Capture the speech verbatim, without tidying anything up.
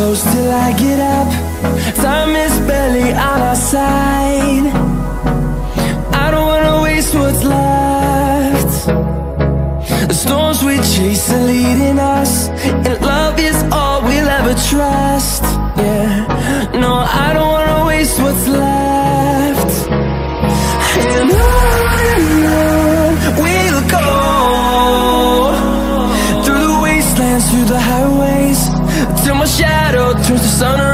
close till I get up. Time is barely on our side. I don't wanna waste what's left. The storms we chase are leading us, and love is all we'll ever trust. Yeah, no, I don't wanna waste what's left. And on and on we'll go, through the wastelands, through the highways, till my shadow turns to sun